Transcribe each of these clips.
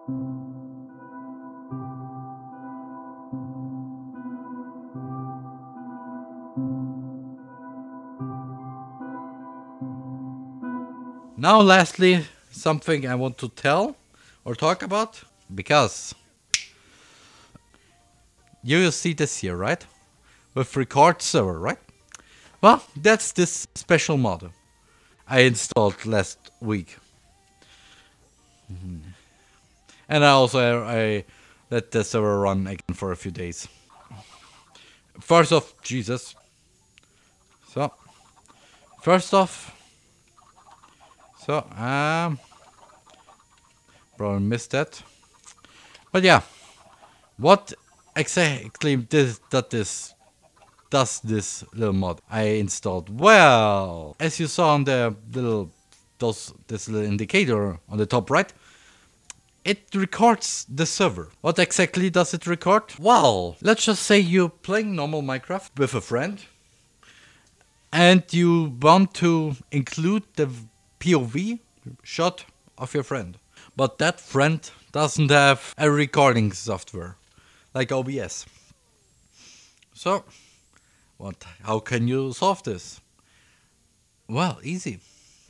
Now lastly, something I want to tell or talk about, because you see this here, right? With record server, right? Well, that's this special mod I installed last week. And I let the server run again for a few days. First off, Jesus. So, first off, probably missed that. But yeah, what exactly does this little mod I installed? Well, as you saw on the this little indicator on the top right, it records the server. What exactly does it record? Well, let's just say you're playing normal Minecraft with a friend and you want to include the POV shot of your friend. But that friend doesn't have a recording software like OBS. So, how can you solve this? Well, easy.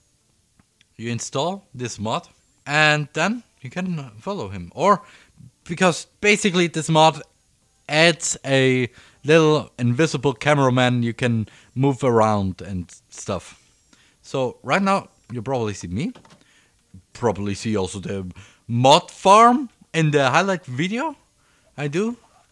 You install this mod and then you can follow him. Or, because basically this mod adds a little invisible cameraman you can move around and stuff. So right now you probably see me. Probably see also the mod farm in the highlight video I do.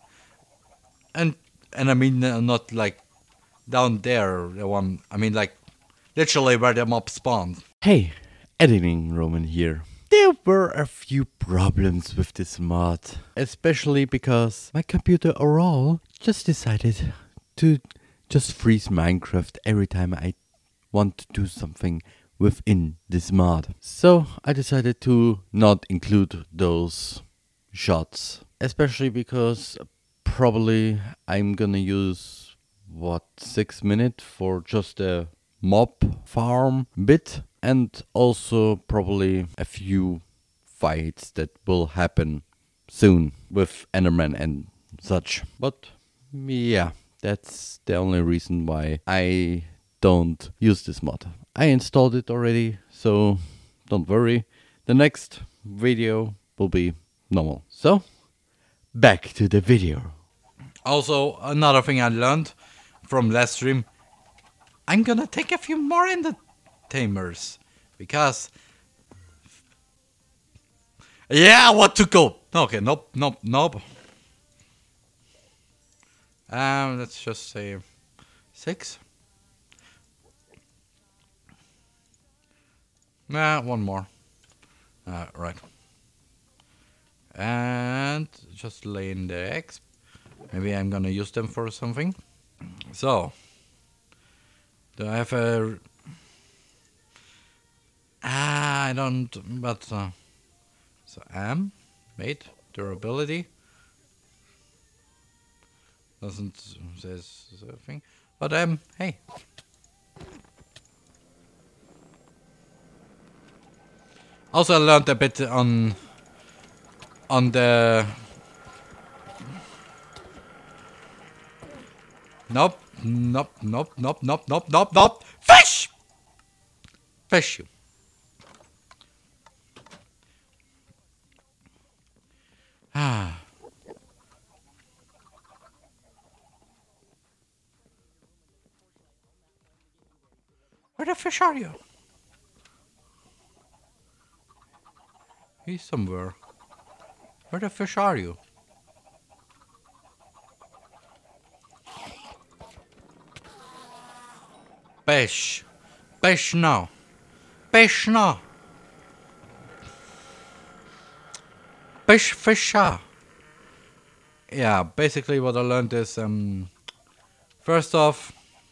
And I mean not like down there, the one, I mean like literally where the mob spawns. Hey, Editing Roman here. There were a few problems with this mod, especially because my computer overall just decided to just freeze Minecraft every time I want to do something within this mod. So I decided to not include those shots, especially because probably I'm gonna use 6 minutes for just a mob farm bit, and also probably a few fights that will happen soon with Enderman and such. But yeah, that's the only reason why I don't use this mod. I installed it already, so don't worry. The next video will be normal. So, back to the video. Also, another thing I learned from last stream, I'm gonna take a few more entertainers, because yeah, what to go? Okay, nope. Let's just say 6. Nah, one more. Right. And just lay in the eggs. Maybe I'm gonna use them for something. So, do I have a... I don't, but... so made, durability. Doesn't say something. But hey. Also I learned a bit on the... Nope. Fish! Fish you. Ah. Where the fish are you? He's somewhere. Where the fish are you? Fish. Fish now. Fish now. Fisher. Yeah, basically what I learned is, first off,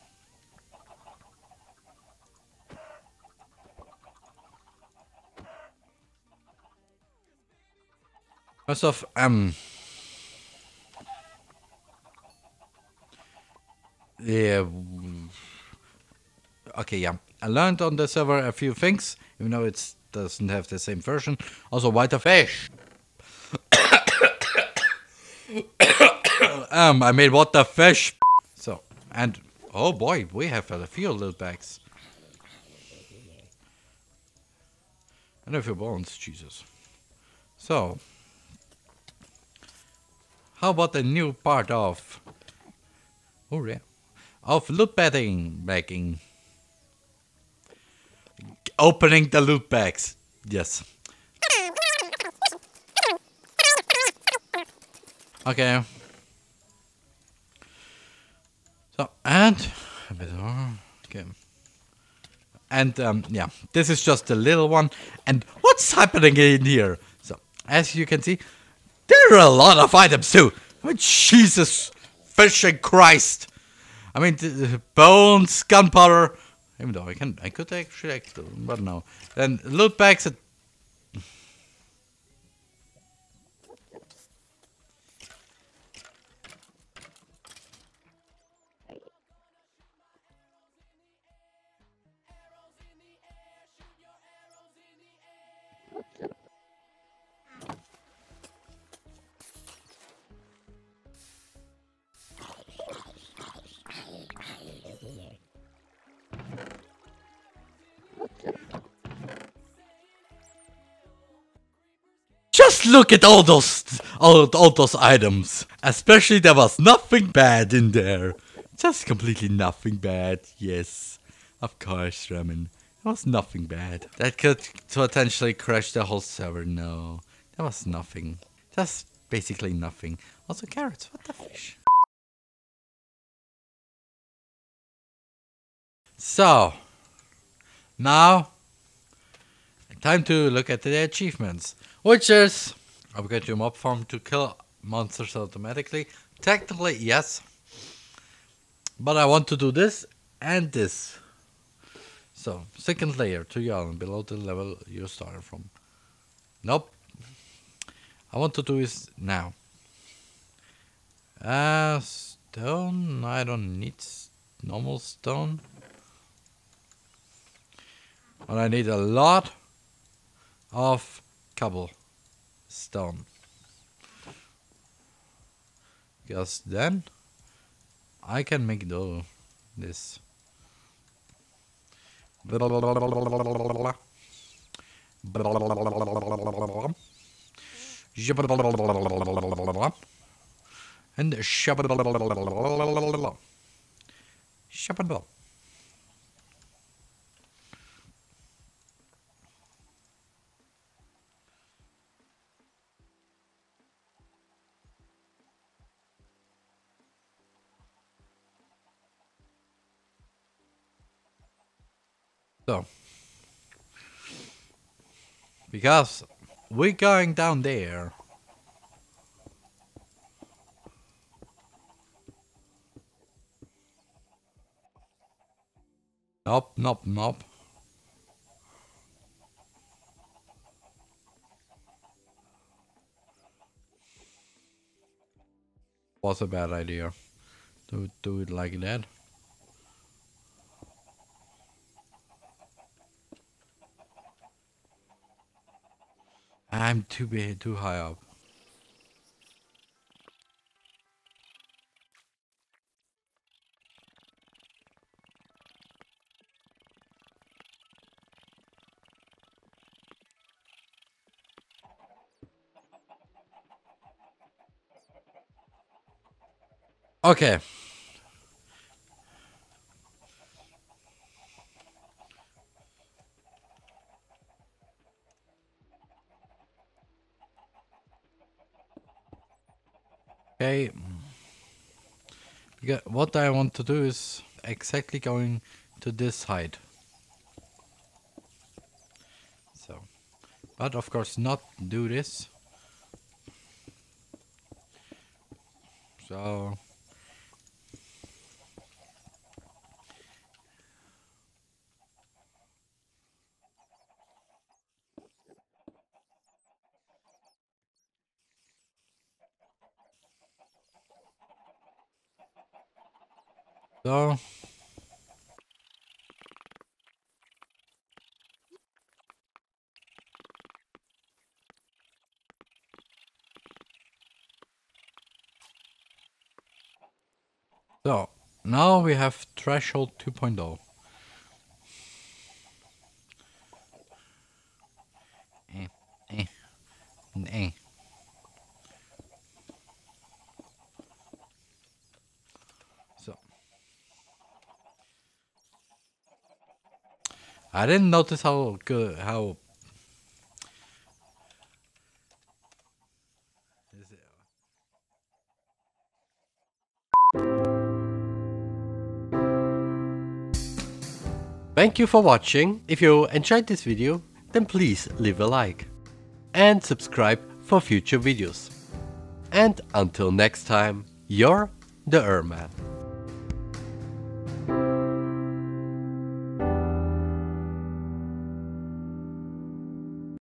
yeah, okay, yeah, I learned on the server a few things, even though it doesn't have the same version. Also, whiter fish. I made what the fish. So, and oh boy, we have a few little bags. And a few bones, Jesus. So, how about the new part of oh yeah, of loot bagging, opening the loot bags. Yes. Okay. So and a bit more. Okay. And yeah, this is just a little one. And what's happening in here? So as you can see, there are a lot of items too. Oh, Jesus, fishing Christ! I mean, bones, gunpowder. Even though I could actually, but no. Then loot bags. Just look at all those items. Especially there was nothing bad in there. Just completely nothing bad. Yes, of course, Ramen. There was nothing bad. That could potentially crash the whole server. No, there was nothing. Just basically nothing. Also carrots. What the fish? So now time to look at the achievements, which is upgrade your mob farm to kill monsters automatically. Technically, yes, but I want to do this and this. So, second layer to Yarn below the level you started from. Nope. I want to do this now. Stone. I don't need normal stone. But I need a lot of cobblestone. Because then I can make this. And shabba. So, because we're going down there. Nope. Was a bad idea. Do it like that. I'm too high up. Okay. Okay. Because what I want to do is exactly going to this height. So, but of course not do this. So. So. So now we have threshold 2.0. Eh, eh. So I didn't notice how good how is it? Thank you for watching. If you enjoyed this video, then please leave a like and subscribe for future videos. And until next time, you're the Erman.